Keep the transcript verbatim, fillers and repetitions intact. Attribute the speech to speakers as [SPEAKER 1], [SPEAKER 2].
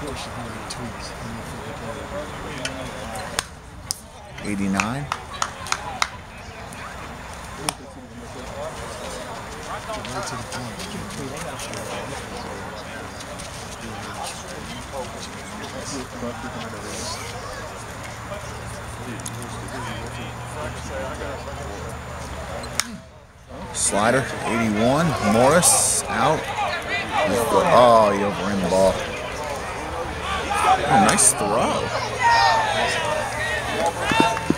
[SPEAKER 1] eighty-nine. Slider, eighty-one. Morris out. Oh, he overran the ball. Oh, nice throw.